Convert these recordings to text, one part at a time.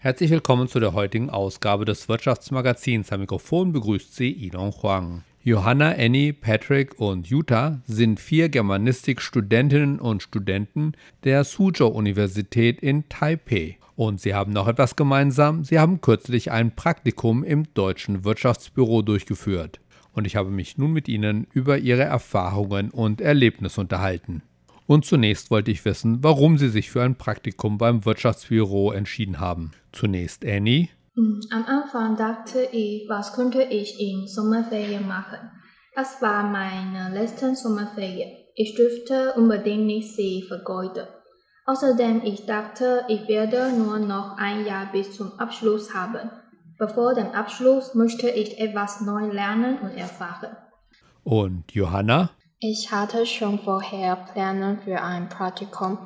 Herzlich willkommen zu der heutigen Ausgabe des Wirtschaftsmagazins. Am Mikrofon begrüßt Sie Ilon Huang. Johanna, Annie, Patrick und Jutta sind 4 Germanistik-Studentinnen und Studenten der Suzhou-Universität in Taipei. Und sie haben noch etwas gemeinsam. Sie haben kürzlich ein Praktikum im Deutschen Wirtschaftsbüro durchgeführt. Und ich habe mich nun mit ihnen über ihre Erfahrungen und Erlebnisse unterhalten. Und zunächst wollte ich wissen, warum sie sich für ein Praktikum beim Wirtschaftsbüro entschieden haben. Zunächst Annie. Am Anfang dachte ich, was könnte ich in Sommerferien machen? Das war meine letzte Sommerferien. Ich dürfte unbedingt nicht sie vergeuden. Außerdem ich dachte, ich werde nur noch ein Jahr bis zum Abschluss haben. Bevor dem Abschluss möchte ich etwas neu lernen und erfahren. Und Johanna? Ich hatte schon vorher Pläne für ein Praktikum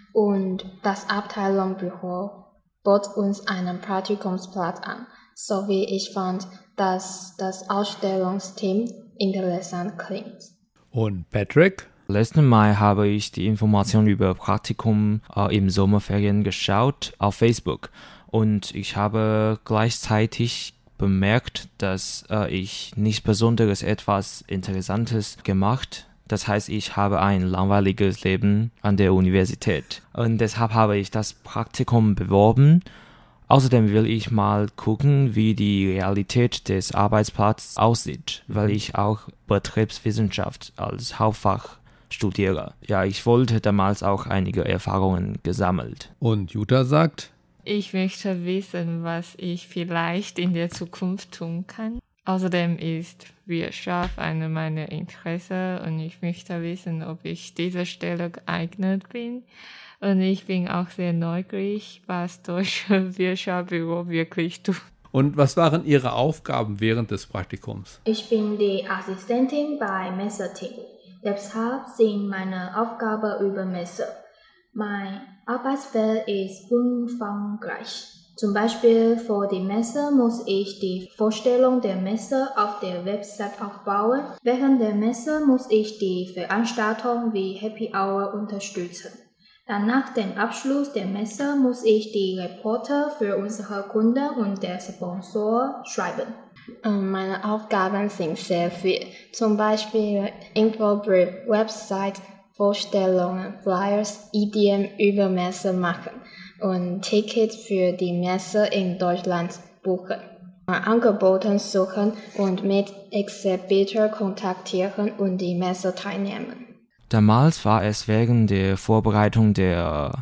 und das Abteilungsbüro bot uns einen Praktikumsplatz an, sowie ich fand, dass das Ausstellungsteam interessant klingt. Und Patrick? Letzten Mai habe ich die Information über Praktikum im Sommerferien geschaut auf Facebook und ich habe gleichzeitig bemerkt, dass ich nichts Besonderes etwas Interessantes gemacht. Das heißt, ich habe ein langweiliges Leben an der Universität. Und deshalb habe ich das Praktikum beworben. Außerdem will ich mal gucken, wie die Realität des Arbeitsplatzes aussieht, weil ich auch Betriebswissenschaft als Hauptfach studiere. Ja, ich wollte damals auch einige Erfahrungen gesammelt. Und Jutta sagt: Ich möchte wissen, was ich vielleicht in der Zukunft tun kann. Außerdem ist Wirtschaft eine meiner Interessen und ich möchte wissen, ob ich dieser Stelle geeignet bin. Und ich bin auch sehr neugierig, was Deutsche Wirtschaftsbüro wirklich tut. Und was waren Ihre Aufgaben während des Praktikums? Ich bin die Assistentin bei Messeteam. Deshalb sind meine Aufgaben über Messe. Mein Arbeitsfeld ist umfangreich. Zum Beispiel vor der Messe muss ich die Vorstellung der Messe auf der Website aufbauen. Während der Messe muss ich die Veranstaltung wie Happy Hour unterstützen. Dann nach dem Abschluss der Messe muss ich die Reporte für unsere Kunden und der Sponsor schreiben. Meine Aufgaben sind sehr viel. Zum Beispiel Infobrief, Website, Vorstellungen, Flyers, Ideen über Messe machen und Tickets für die Messe in Deutschland buchen. Angebote suchen und mit Exhibitor kontaktieren und die Messe teilnehmen. Damals war es wegen der Vorbereitung der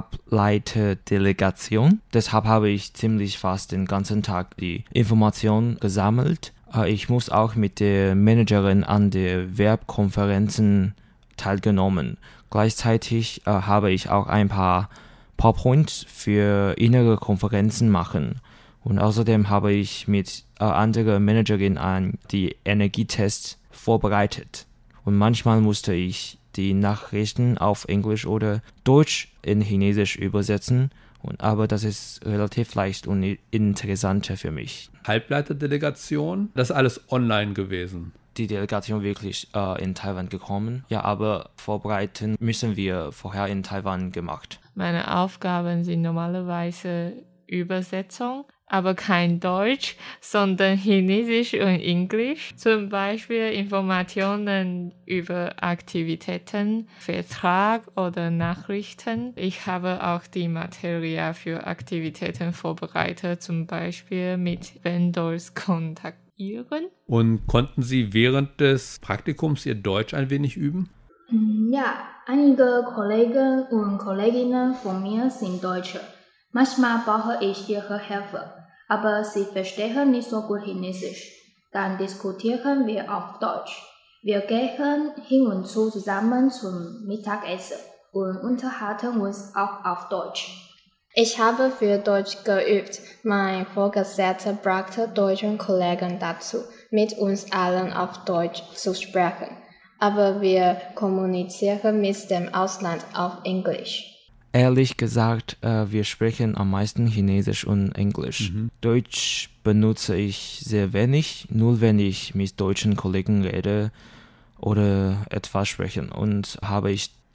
Halbleiterdelegation. Deshalb habe ich ziemlich fast den ganzen Tag die Informationen gesammelt. Ich muss auch mit der Managerin an der Werbkonferenzen teilgenommen. Gleichzeitig habe ich auch ein paar PowerPoint für innere Konferenzen machen. Und außerdem habe ich mit anderen Managerinnen die Energietests vorbereitet. Und manchmal musste ich die Nachrichten auf Englisch oder Deutsch in Chinesisch übersetzen. Aber das ist relativ leicht und interessanter für mich. Halbleiterdelegation, das ist alles online gewesen. Die Delegation wirklich in Taiwan gekommen. Ja, aber vorbereiten müssen wir vorher in Taiwan gemacht. Meine Aufgaben sind normalerweise Übersetzung, aber kein Deutsch, sondern Chinesisch und Englisch. Zum Beispiel Informationen über Aktivitäten, Vertrag oder Nachrichten. Ich habe auch die Material für Aktivitäten vorbereitet, zum Beispiel mit Vendors kontaktieren. Und konnten Sie während des Praktikums Ihr Deutsch ein wenig üben? Ja, einige Kollegen und Kolleginnen von mir sind Deutsche. Manchmal brauche ich ihre Hilfe, aber sie verstehen nicht so gut Chinesisch. Dann diskutieren wir auf Deutsch. Wir gehen hin und zu zusammen zum Mittagessen und unterhalten uns auch auf Deutsch. Ich habe für Deutsch geübt. Mein Vorgesetzter brachte deutschen Kollegen dazu, mit uns allen auf Deutsch zu sprechen. Aber wir kommunizieren mit dem Ausland auf Englisch. Ehrlich gesagt, wir sprechen am meisten Chinesisch und Englisch. Deutsch benutze ich sehr wenig, nur wenn ich mit deutschen Kollegen rede oder etwas sprechen. Und habe ich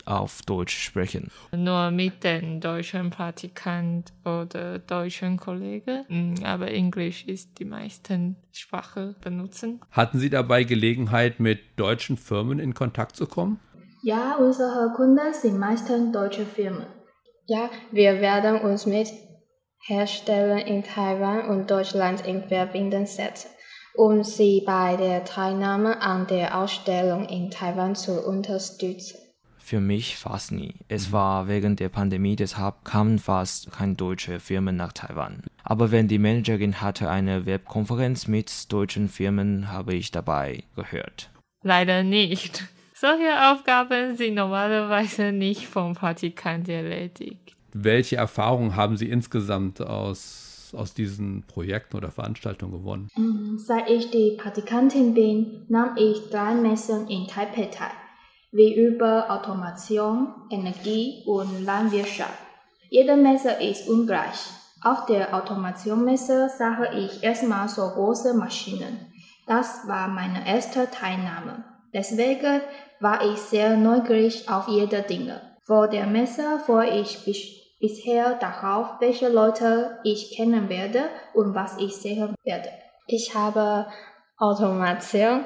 auf Deutsch sprechen. Nur mit den deutschen Praktikant oder deutschen Kollegen, aber Englisch ist die meisten Sprache benutzen. Hatten Sie dabei Gelegenheit, mit deutschen Firmen in Kontakt zu kommen? Ja, unsere Kunden sind meistens deutsche Firmen. Ja, wir werden uns mit Herstellern in Taiwan und Deutschland in Verbindung setzen, um sie bei der Teilnahme an der Ausstellung in Taiwan zu unterstützen. Für mich fast nie. Es war wegen der Pandemie, deshalb kamen fast keine deutsche Firmen nach Taiwan. Aber wenn die Managerin hatte eine Webkonferenz mit deutschen Firmen, habe ich dabei gehört. Leider nicht. Solche Aufgaben sind normalerweise nicht vom Praktikanten erledigt. Welche Erfahrungen haben Sie insgesamt aus diesen Projekten oder Veranstaltungen gewonnen? Seit ich die Praktikantin bin, nahm ich 3 Messen in Taipei teil, wie über Automation, Energie und Landwirtschaft. Jede Messe ist ungleich. Auf der Automationmesse sah ich erstmal so große Maschinen. Das war meine erste Teilnahme. Deswegen war ich sehr neugierig auf jede Dinge. Vor der Messe freue ich bisher darauf, welche Leute ich kennen werde und was ich sehen werde. Ich habe Automation,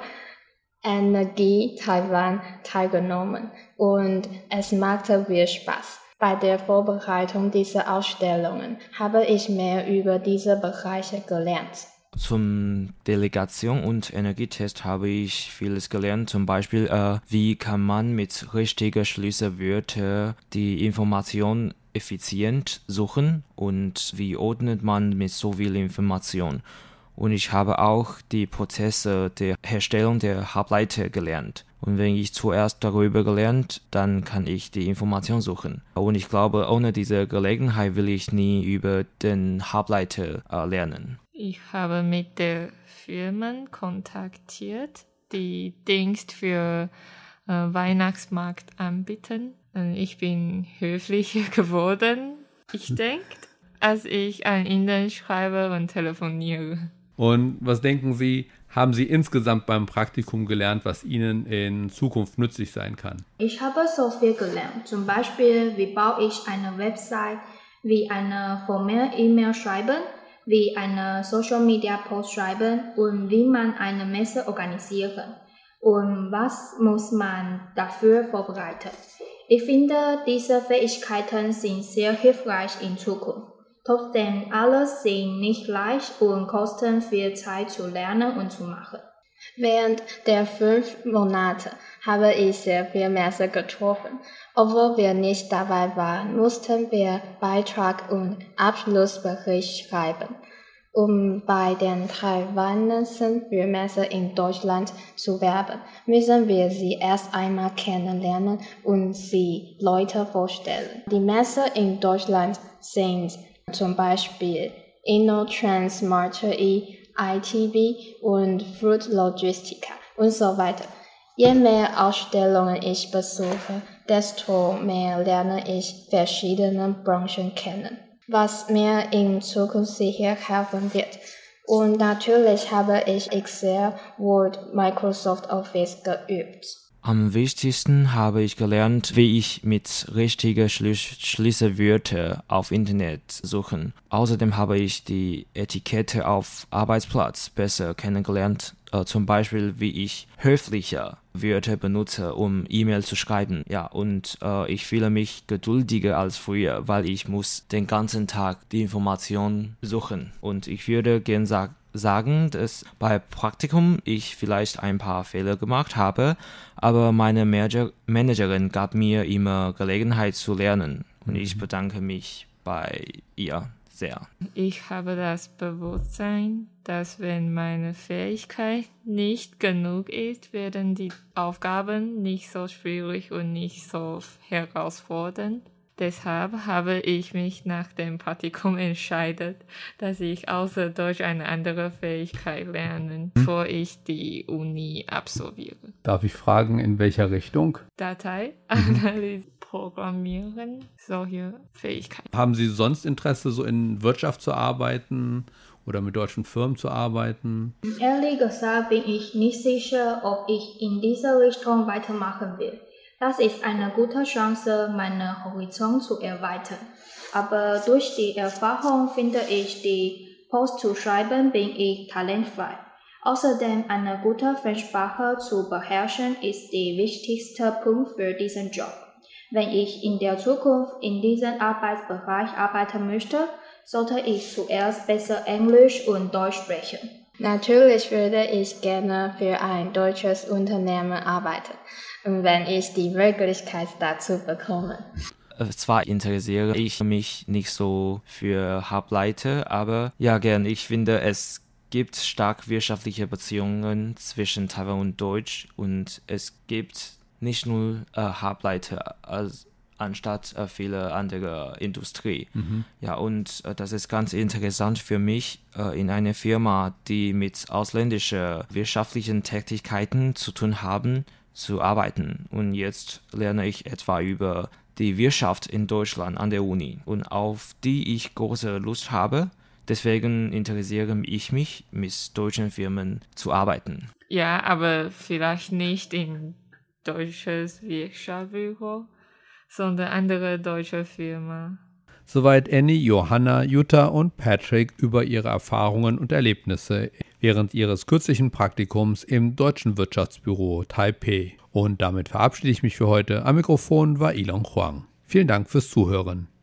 Energie Taiwan teilgenommen und es machte viel Spaß. Bei der Vorbereitung dieser Ausstellungen habe ich mehr über diese Bereiche gelernt. Zum Delegation und Energietest habe ich vieles gelernt, zum Beispiel, wie kann man mit richtigen Schlüsselwörtern die Information effizient suchen und wie ordnet man mit so viel Information. Und ich habe auch die Prozesse der Herstellung der Halbleiter gelernt. Und wenn ich zuerst darüber gelernt, dann kann ich die Information suchen. Und ich glaube, ohne diese Gelegenheit will ich nie über den Halbleiter lernen. Ich habe mit der Firmen kontaktiert, die Dienst für Weihnachtsmarkt anbieten. Ich bin höflicher geworden, ich denke, als ich an Ihnen schreibe und telefoniere. Und was denken Sie, haben Sie insgesamt beim Praktikum gelernt, was Ihnen in Zukunft nützlich sein kann? Ich habe so viel gelernt. Zum Beispiel, wie baue ich eine Website, wie eine formelle E-Mail schreiben, wie eine Social-Media-Post schreiben und wie man eine Messe organisieren. Und was muss man dafür vorbereiten? Ich finde, diese Fähigkeiten sind sehr hilfreich in Zukunft. Trotzdem, alles sind nicht leicht und kosten viel Zeit zu lernen und zu machen. Während der 5 Monate habe ich sehr viel Messen getroffen. Obwohl wir nicht dabei waren, mussten wir Beitrag und Abschlussbericht schreiben. Um bei den taiwanischen Filmmessen in Deutschland zu werben, müssen wir sie erst einmal kennenlernen und sie Leute vorstellen. Die Messen in Deutschland sind zum Beispiel InnoTrans Marketing, ITB und Fruit Logistica und so weiter. Je mehr Ausstellungen ich besuche, desto mehr lerne ich verschiedene Branchen kennen, was mir in Zukunft sicher helfen wird. Und natürlich habe ich Excel, Word, Microsoft Office geübt. Am wichtigsten habe ich gelernt, wie ich mit richtigen Schlüsselwörtern auf Internet suchen. Außerdem habe ich die Etikette auf Arbeitsplatz besser kennengelernt. Zum Beispiel, wie ich höfliche Wörter benutze, um E-Mail zu schreiben. Ja, und ich fühle mich geduldiger als früher, weil ich muss den ganzen Tag die Information suchen. Und ich würde gerne sagen, dass bei Praktikum ich vielleicht ein paar Fehler gemacht habe, aber meine Managerin gab mir immer Gelegenheit zu lernen und ich bedanke mich bei ihr sehr. Ich habe das Bewusstsein, dass wenn meine Fähigkeit nicht genug ist, werden die Aufgaben nicht so schwierig und nicht so herausfordernd. Deshalb habe ich mich nach dem Praktikum entschieden, dass ich außer Deutsch eine andere Fähigkeit lerne, bevor ich die Uni absolviere. Darf ich fragen, in welcher Richtung? Datei, Analyse, Programmieren, solche Fähigkeiten. Haben Sie sonst Interesse, so in Wirtschaft zu arbeiten oder mit deutschen Firmen zu arbeiten? Ehrlich gesagt bin ich nicht sicher, ob ich in dieser Richtung weitermachen will. Das ist eine gute Chance, meinen Horizont zu erweitern. Aber durch die Erfahrung finde ich, die Post zu schreiben, bin ich talentfrei. Außerdem eine gute Fremdsprache zu beherrschen ist der wichtigste Punkt für diesen Job. Wenn ich in der Zukunft in diesem Arbeitsbereich arbeiten möchte, sollte ich zuerst besser Englisch und Deutsch sprechen. Natürlich würde ich gerne für ein deutsches Unternehmen arbeiten, wenn ich die Möglichkeit dazu bekomme. Zwar interessiere ich mich nicht so für Halbleiter, aber ja gern. Ich finde, es gibt stark wirtschaftliche Beziehungen zwischen Taiwan und Deutsch und es gibt nicht nur Halbleiter anstatt viele andere Industrie. Ja, und das ist ganz interessant für mich, in einer Firma, die mit ausländischen wirtschaftlichen Tätigkeiten zu tun haben, zu arbeiten. Und jetzt lerne ich etwa über die Wirtschaft in Deutschland an der Uni und auf die ich große Lust habe. Deswegen interessiere ich mich, mit deutschen Firmen zu arbeiten. Ja, aber vielleicht nicht in deutsches Wirtschaftsbüro, sondern andere deutsche Firmen. Soweit Annie, Johanna, Jutta und Patrick über ihre Erfahrungen und Erlebnisse während ihres kürzlichen Praktikums im Deutschen Wirtschaftsbüro Taipei. Und damit verabschiede ich mich für heute. Am Mikrofon war Ilon Huang. Vielen Dank fürs Zuhören.